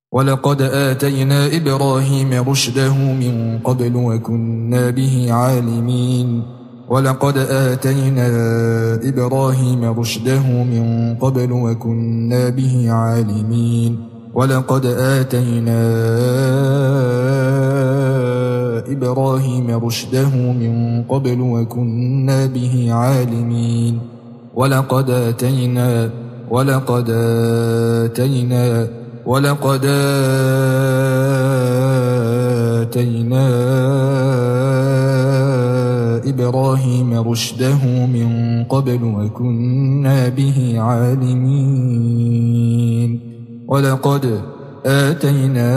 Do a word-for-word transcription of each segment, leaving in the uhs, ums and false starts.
ولقد آتينا إبراهيم رشده من قبل وكنا به عالمين ولقد آتينا إبراهيم رشده من قبل وكنا به عالمين ولقد آتينا إبراهيم رشده من قبل وكنا به عالمين ولقد آتينا ولقد آتينا ولقد آتينا إبراهيم رشده من قبل وكنا به عالمين ولقد آتينا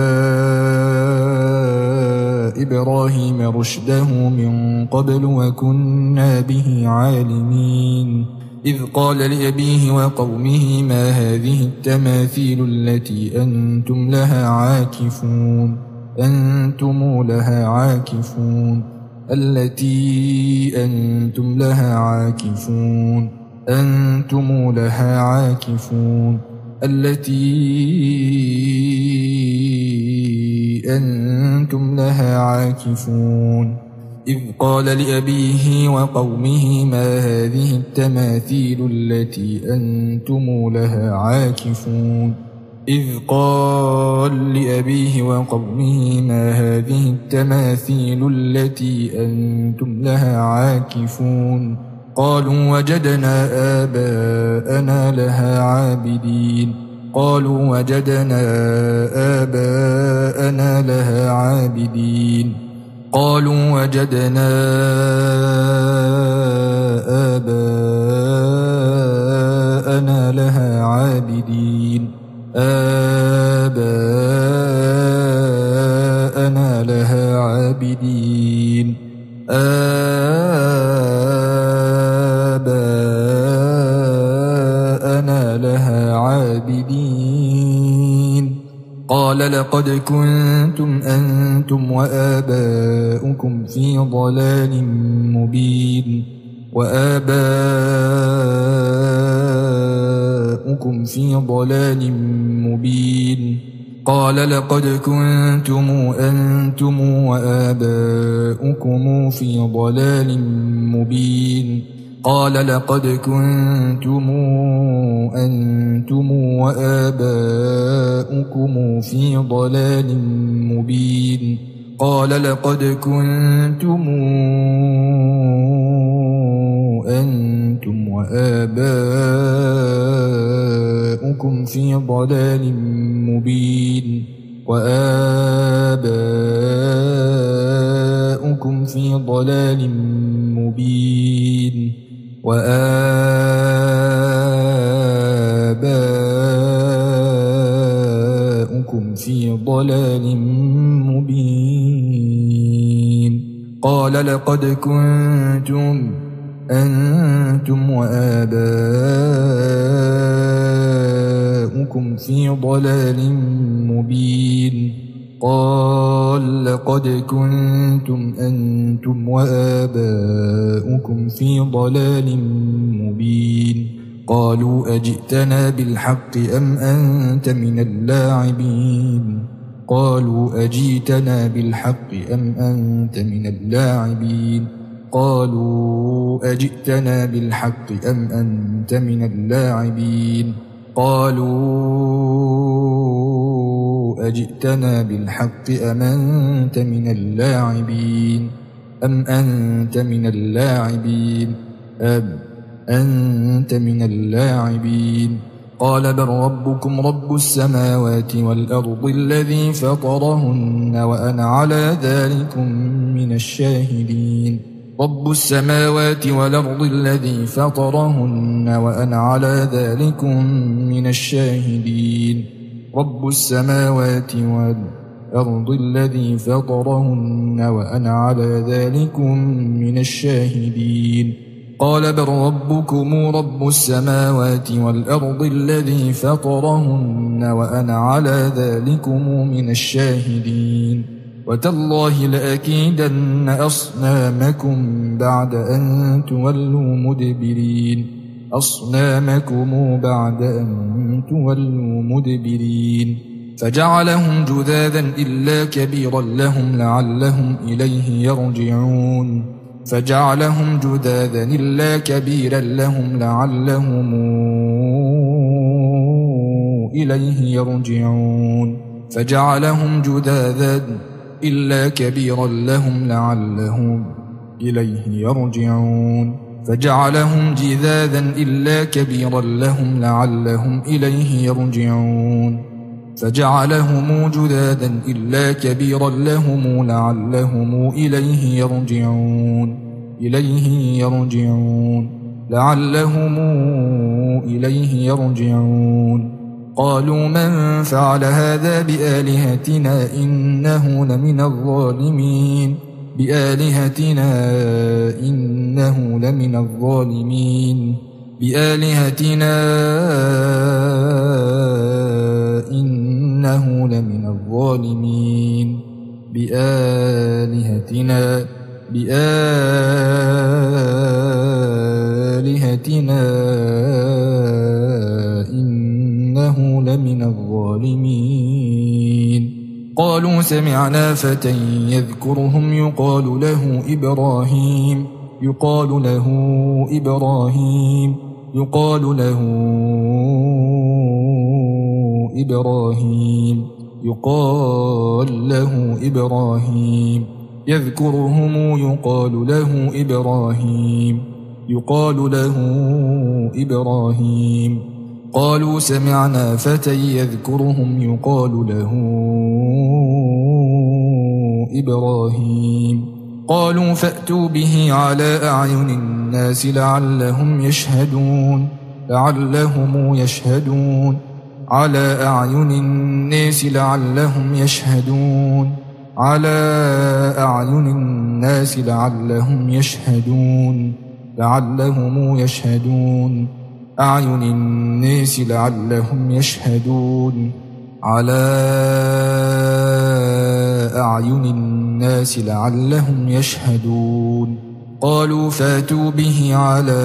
إبراهيم رشده من قبل وكنا به عالمين إذ قال لأبيه وقومه ما هذه التماثيل التي أنتم لها عاكفون أنتم لها عاكفون التي أنتم لها عاكفون أنتم لها عاكفون التي أنتم لها عاكفون إذ قال لأبيه وقومه ما هذه التماثيل التي أنتم لها عاكفون إذ قال لأبيه وقومه ما هذه التماثيل التي أنتم لها عاكفون قالوا وجدنا آباءنا لها عابدين قالوا وجدنا آباءنا لها عابدين قالوا وجدنا آباءنا لها عابدين آباءنا لها عابدين آباءنا لها عابدين قال لقد كنتم أنتم وآباؤكم في ضلال مبين وآباؤكم في ضلال مبين قال لقد كنتم أنتم وآباؤكم في ضلال مبين قال لقد كنتم أنتم وآباؤكم في ضلال مبين قال لقد كنتم أنتم وآباؤكم في ضلال مبين وآباؤكم في ضلال مبين وآباؤكم في ضلال مبين قال لقد كنتم أنتم وآباؤكم في ضلال مبين قال لقد كنتم أنتم وآباؤكم في ضلال مبين قالوا أجئتنا بالحق أم أنت من اللاعبين قالوا أجئتنا بالحق أم أنت من اللاعبين قالوا أجئتنا بالحق أم أنت من اللاعبين قالوا أجئتنا بالحق أم أنت من اللاعبين أم أنت من اللاعبين أم أنت من اللاعبين قال بل ربكم رب السماوات والأرض الذي فطرهن وأنا على ذلكم من الشاهدين رب السماوات والأرض الذي فطرهن وأنا على ذلكم من الشاهدين رب السماوات والأرض الذي فطرهن وأنا على ذلكم من الشاهدين قال بل ربكم رب السماوات والأرض الذي فطرهن وأنا على ذلكم من الشاهدين وتالله لأكيدن أصنامكم بعد أن تولوا مدبرين أصنامكم بعد أن تولوا مدبرين فجعلهم جذاذا إلا كبيرا لهم لعلهم إليه يرجعون فجعلهم جذاذا إلا كبيرا لهم لعلهم إليه يرجعون فجعلهم جذاذا إلا كبيرا لهم لعلهم إليه يرجعون فجعلهم جذاذا إلا كبيرا لهم لعلهم إليه يرجعون فجعلهم جذاذا إلا كبيرا لهم لعلهم إليه يرجعون إليه يرجعون لعلهم إليه يرجعون قالوا من فعل هذا بآلهتنا إنه لمن الظالمين بآلهتنا إنه لمن الظالمين بآلهتنا إنه لمن الظالمين بآلهتنا بآلهتنا إنه لمن الظالمين قالوا سمعنا فتى يذكرهم يقال له إبراهيم يقال له إبراهيم يقال له إبراهيم يقال له إبراهيم يذكرهم يقال له إبراهيم يقال له إبراهيم قالوا سمعنا فتى يذكرهم يقال له إبراهيم قالوا فأتوا به على أعين الناس لعلهم يشهدون لعلهم يشهدون على أعين الناس لعلهم يشهدون على أعين الناس لعلهم يشهدون لعلهم يشهدون أعين الناس لعلهم يشهدون على أعين الناس لعلهم يشهدون قالوا فاتوا به على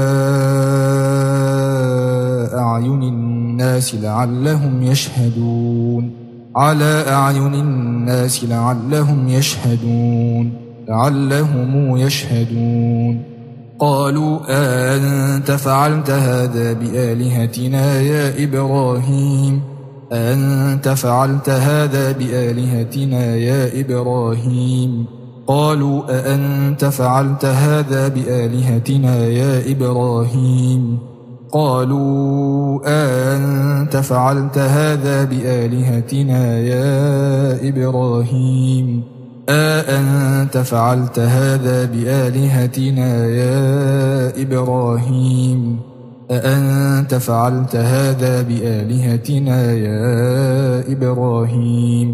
أعين الناس لعلهم يشهدون على أعين الناس لعلهم يشهدون لعلهم يشهدون قالوا أنت فعلت هذا بآلهتنا يا إبراهيم أنت فعلت هذا بآلهتنا يا إبراهيم قالوا أأنت فعلت هذا بآلهتنا يا إبراهيم قالوا أأنت فعلت هذا بآلهتنا يا إبراهيم أأنت فعلت هذا بآلهتنا يا إبراهيم أأنت فعلت هذا بآلهتنا يا إبراهيم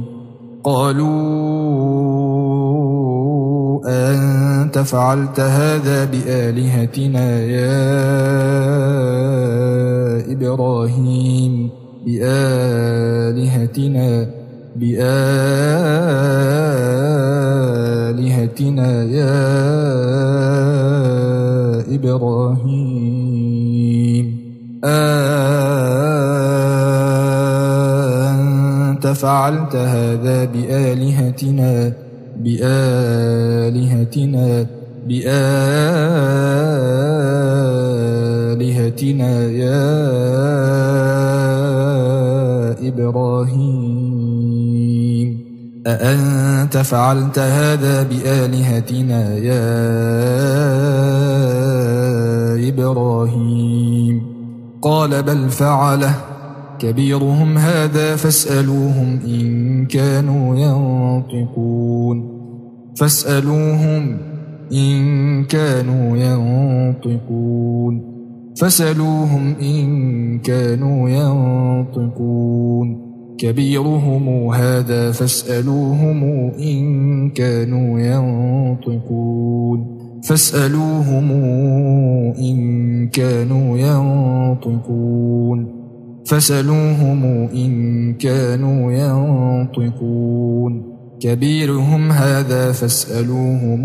قالوا أأنت فعلت هذا بآلهتنا يا إبراهيم بآلهتنا بآلهتنا يا إبراهيم أنت فعلت هذا بآلهتنا بآلهتنا بآلهتنا يا إبراهيم أأنت فعلت هذا بآلهتنا يا إبراهيم قال بل فعله كبيرهم هذا فاسألوهم إن كانوا ينطقون فاسألوهم إن كانوا ينطقون فاسألوهم إن كانوا ينطقون كبيرهم هذا فاسألوهم إن كانوا ينطقون فاسألوهم إن كانوا ينطقون فاسألوهم إن كانوا ينطقون كبيرهم هذا فاسألوهم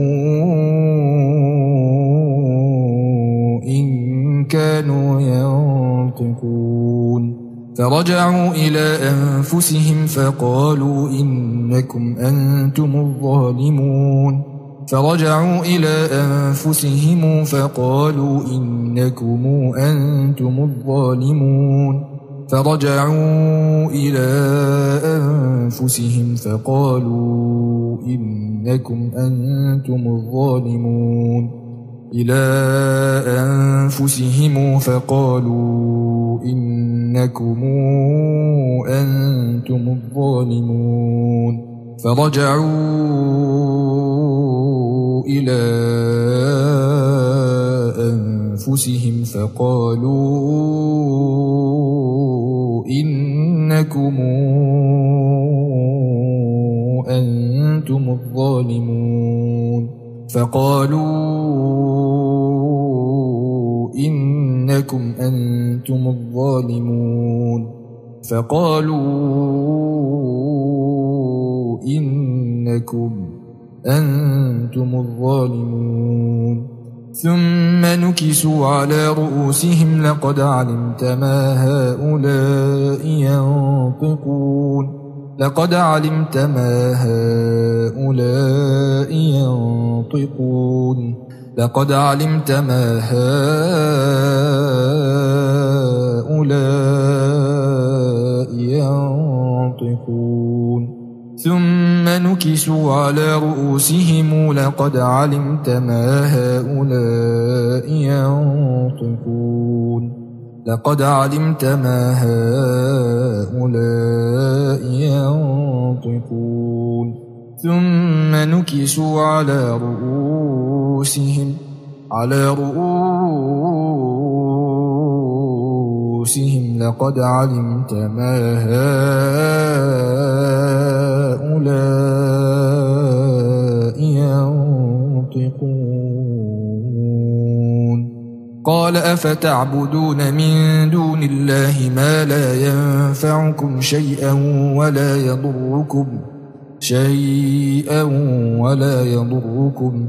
إن كانوا ينطقون فرجعوا إلى أنفسهم فقالوا إنكم أنتم الظالمون فرجعوا إلى أنفسهم فقالوا إنكم أنتم الظالمون فرجعوا إلى أنفسهم فقالوا إنكم أنتم الظالمون إلى أنفسهم فقالوا إنكم أنتم الظالمون فرجعوا إلى أنفسهم فقالوا إنكم أنتم الظالمون فقالوا إنكم أنتم الظالمون فقالوا إنكم أنتم الظالمون ثم نكسوا على رؤوسهم لقد علمت ما هؤلاء ينطقون لقد علمت ما هؤلاء ينطقون لقد علمت ما هؤلاء ينطقون ثم نكسوا على رؤوسهم لقد علمت ما هؤلاء ينطقون لقد علمت ما هؤلاء ينطقون ثم نكسوا على رؤوسهم على رؤوسهم لقد علمت ما هؤلاء ينطقون قال أفتعبدون من دون الله ما لا ينفعكم شيئا ولا يضركم شيئا ولا يضركم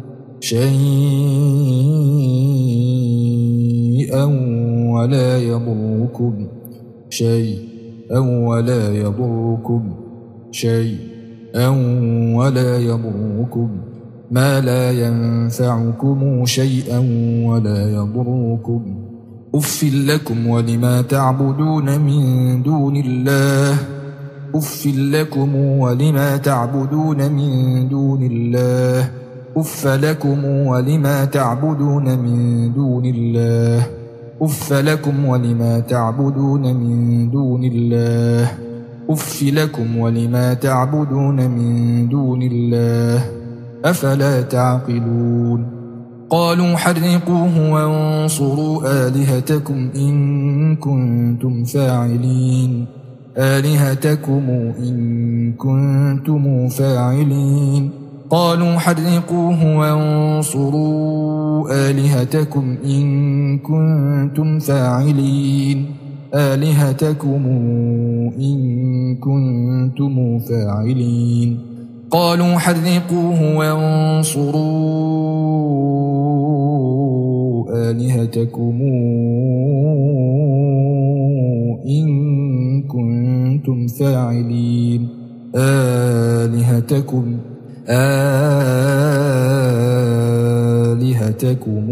شيئا ولا يضركم شيئا ولا يضركم شيئا ولا يضركم ما لا ينفعكم شيئا ولا يضركم أف لكم ولما تعبدون من دون الله أف لكم ولما تعبدون من دون الله أف لكم ولما تعبدون من دون الله أف لكم ولما تعبدون من دون الله أف لكم ولما تعبدون من دون الله أفلا تعقلون قالوا حرقوه وانصروا آلهتكم إن كنتم فاعلين آلهتكم إن كنتم فاعلين قالوا حرقوه وانصروا آلهتكم إن كنتم فاعلين آلهتكم إن كنتم فاعلين قالوا حرقوه وانصروا آلهتكم إن كنتم فاعلين آلهتكم آلهتكم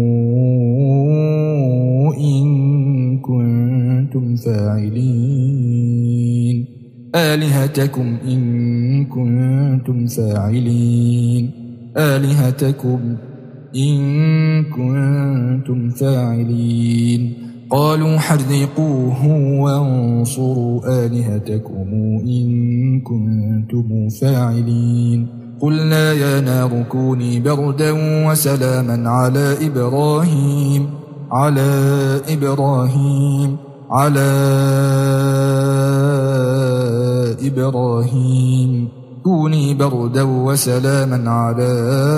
إن كنتم فاعلين آلهتكم إن كنتم فاعلين آلهتكم إن كنتم فاعلين قالوا حرقوه وانصروا آلهتكم إن كنتم فاعلين قلنا يا نار كوني بردا وسلاما على إبراهيم على إبراهيم على إبراهيم كوني بردا وسلاما على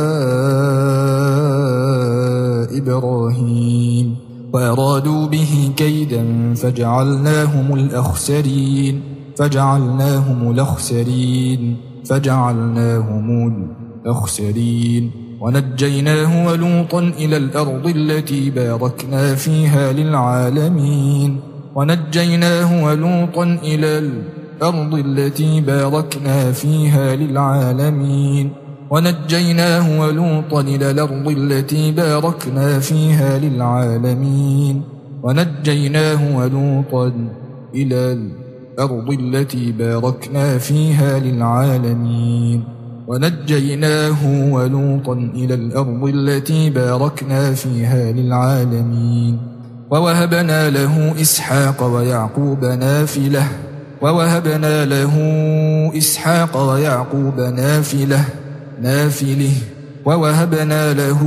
إبراهيم وأرادوا به كيدا فجعلناهم الأخسرين فجعلناهم الأخسرين فجعلناهم الأخسرين ونجيناه ولوطا إلى الأرض التي باركنا فيها للعالمين ونجيناه ولوطا إلى الأرض التي باركنا فيها للعالمين ونجيناه ولوطا إلى الأرض التي باركنا فيها للعالمين ونجيناه ولوطا إلى الأرض التي باركنا فيها للعالمين ونجيناه ولوطا إلى الأرض التي باركنا فيها للعالمين ووهبنا له إسحاق ويعقوب نافلة ووهبنا له إسحاق ويعقوب نافلة نافله ووهبنا له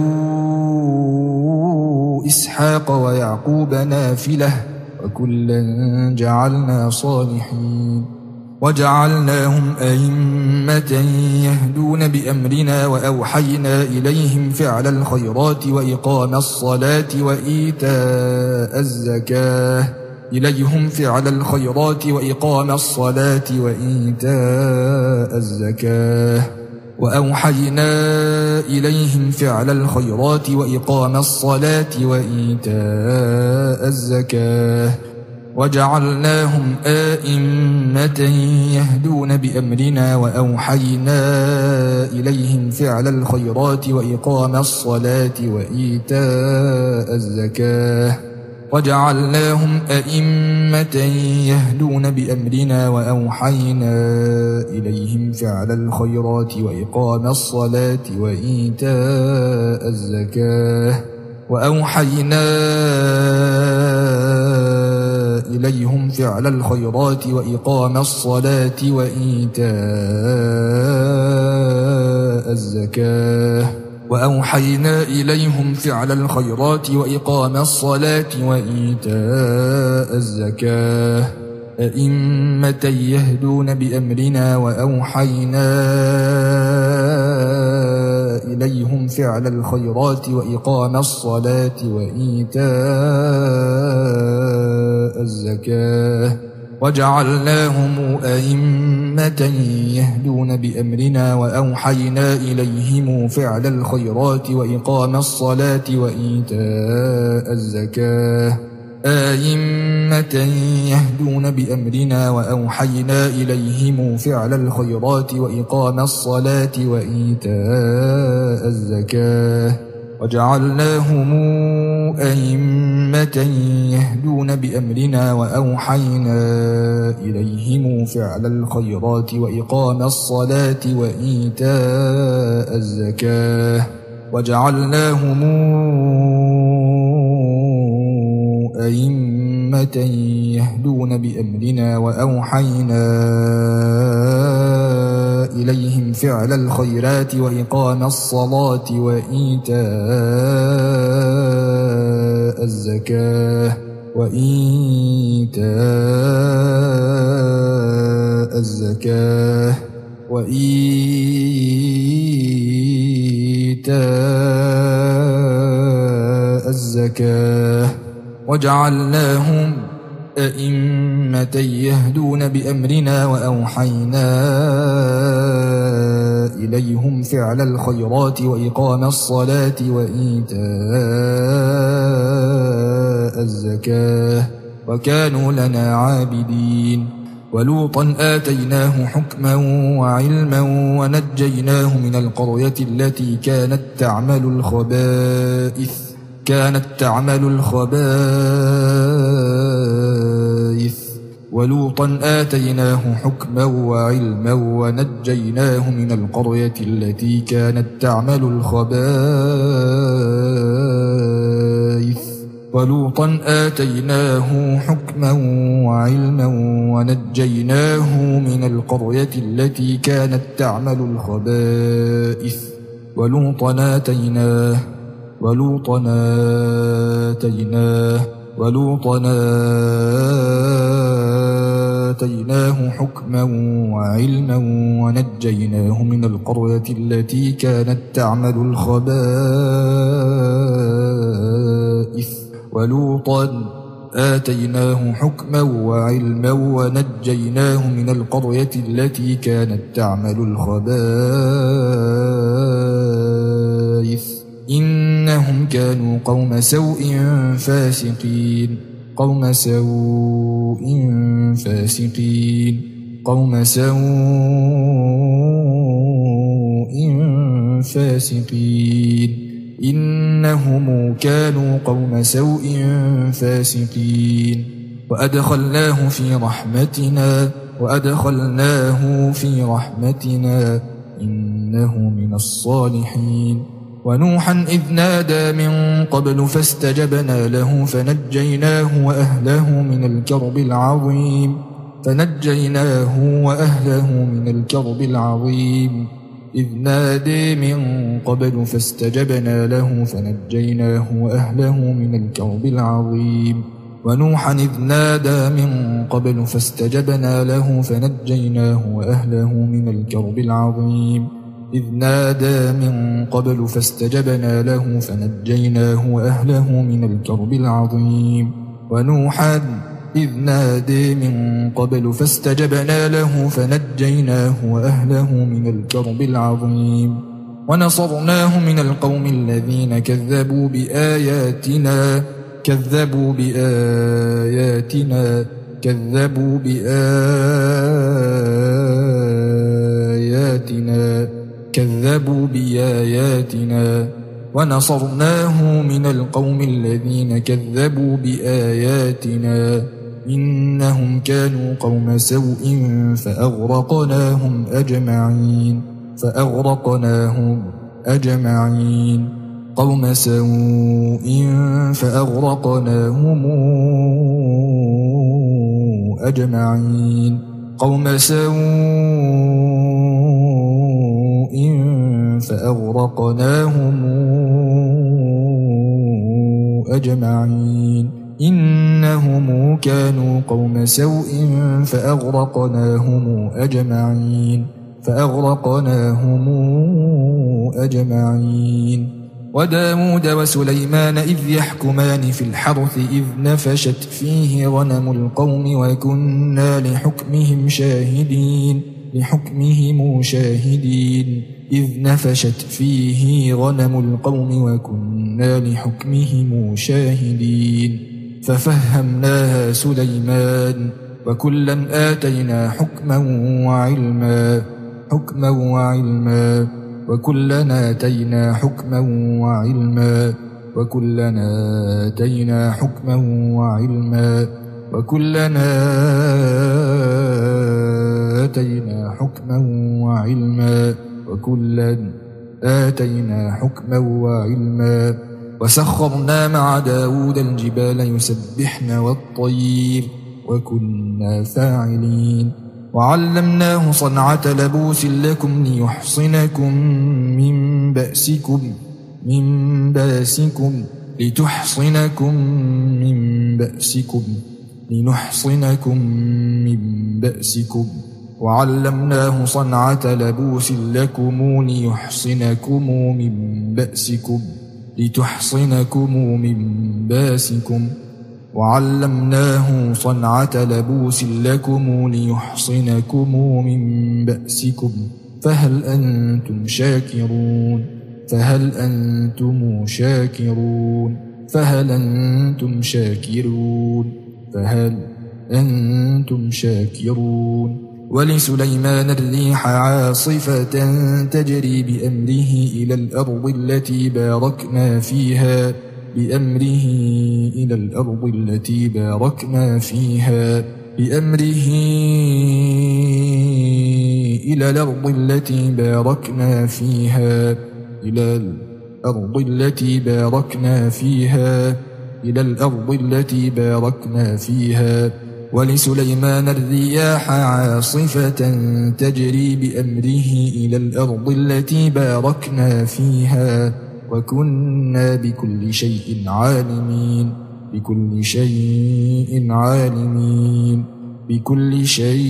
إسحاق ويعقوب نافلة وكلا جعلنا صالحين وجعلناهم أئمة يهدون بأمرنا وأوحينا إليهم فعل الخيرات وإقام الصلاة وإيتاء الزكاة إليهم فعل الخيرات وإقام الصلاة وإيتاء الزكاة وأوحينا إليهم فعل الخيرات وإقام الصلاة وإيتاء الزكاة وجعلناهم آئمة يهدون بأمرنا وأوحينا إليهم فعل الخيرات وإقام الصلاة وإيتاء الزكاة وجعلناهم أئمة يهدون بأمرنا وأوحينا إليهم فعل الخيرات وإقام الصلاة وإيتاء الزكاة وأوحينا إليهم فعل الخيرات وإقام الصلاة وإيتاء الزكاة وأوحينا إليهم فعل الخيرات وإقام الصلاة وإيتاء الزكاة أئمة يهدون بأمرنا وأوحينا إليهم فعل الخيرات وإقام الصلاة وإيتاء الزكاة وجعلناهم أئمة يهدون بأمرنا وأوحينا إليهم فعل الخيرات وإقام الصلاة وإيتاء الزكاة أئمة يهدون بأمرنا وأوحينا إليهم فعل الخيرات وإقام الصلاة وإيتاء الزكاة وجعلناهم أئمة يهدون بأمرنا وأوحينا إليهم فعل الخيرات وإقام الصلاة وإيتاء الزكاة وجعلناهم أئمة يهدون بأمرنا وأوحينا إليهم فعل الخيرات وإقام الصلاة وإيتاء الزكاة وإيتاء الزكاة وإيتاء الزكاة وجعلناهم أئمة يهدون بأمرنا وأوحينا إليهم فعل الخيرات وإقام الصلاة وإيتاء الزكاة وكانوا لنا عابدين ولوطا آتيناه حكما وعلما ونجيناه من القرية التي كانت تعمل الخبائث كانت تعمل الخبائث ولوطا آتيناه حكما وعلما ونجيناه من القرية التي كانت تعمل الخبائث ولوطا آتيناه حكما وعلما ونجيناه من القرية التي كانت تعمل الخبائث ولوطا آتيناه ولوطا آتيناه ولوطا آتيناه حكما وعلما ونجيناه من القرية التي كانت تعمل الخبائث ولوطا آتيناه حكما وعلما ونجيناه من القرية التي كانت تعمل الخبائث إنهم كانوا قوم سوء فاسقين قوم سوء فاسقين قوم سوء فاسقين إنهم كانوا قوم سوء فاسقين وأدخلناه في رحمتنا وأدخلناه في رحمتنا إنه من الصالحين ونوحا إذ نادى من قبل فاستجبنا له فنجيناه وأهله من الكرب العظيم فنجيناه وأهله من الكرب العظيم إذ نادى من قبل فاستجبنا له فنجيناه وأهله من الكرب العظيم ونوحا إذ نادى من قبل فاستجبنا له فنجيناه وأهله من الكرب العظيم إذ نادى من قبل فاستجبنا له فنجيناه وأهله من الكرب العظيم ونوحا إذ نادى من قبل فاستجبنا له فنجيناه وأهله من الكرب العظيم ونصرناه من القوم الذين كذبوا بآياتنا كذبوا بآياتنا كذبوا بآياتنا كذبوا بآياتنا ونصرناه من القوم الذين كذبوا بآياتنا إنهم كانوا قوم سوء فأغرقناهم أجمعين فأغرقناهم أجمعين قوم سوء فأغرقناهم أجمعين قوم سوء فأغرقناهم أجمعين إنهم كانوا قوم سوء فأغرقناهم أجمعين فأغرقناهم أجمعين وداود وسليمان إذ يحكمان في الحرث إذ نفشت فيه غنم القوم وكنا لحكمهم شاهدين لحكمهم شاهدين إذ نفشت فيه غنم القوم وكنا لحكمهم شاهدين ففهمناها سليمان وكلا آتينا حكما وعلما حكما وعلما وكلنا آتينا حكما وعلما وكلنا آتينا حكما وعلما وكلنا آتينا حكما وعلما وكلا آتينا حكما وعلما وسخرنا مع داود الجبال يسبحن والطير وكنا فاعلين وعلمناه صنعة لبوس لكم ليحصنكم من بأسكم من بأسكم لتحصنكم من بأسكم لنحصنكم من بأسكم وعلمناه صنعة لبوس لكم ليحصنكم من بأسكم لتحصنكم من بأسكم وعلمناه صنعة لبوس لكم ليحصنكم من بأسكم فهل أنتم شاكرون فهل أنتم شاكرون فهل أنتم شاكرون فهل أنتم شاكرون ولسليمان الريح عاصفة تجري بأمره إلى الأرض التي باركنا فيها بأمره إلى الأرض التي باركنا فيها بأمره إلى الأرض التي باركنا فيها إلى الأرض التي باركنا فيها إلى الأرض التي باركنا فيها ولسليمان الرياح عاصفة تجري بأمره إلى الأرض التي باركنا فيها وكنا بكل شيء عالمين بكل شيء عالمين بكل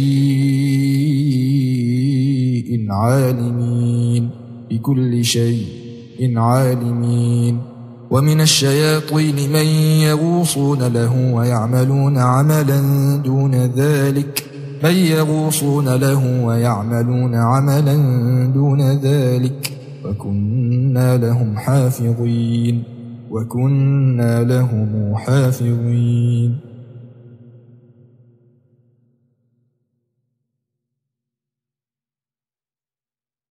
شيء عالمين بكل شيء عالمين ومن الشياطين من يغوصون له ويعملون عملا دون ذلك من يغوصون له ويعملون عملا دون ذلك وكنا لهم حافظين وكنا لهم حافظين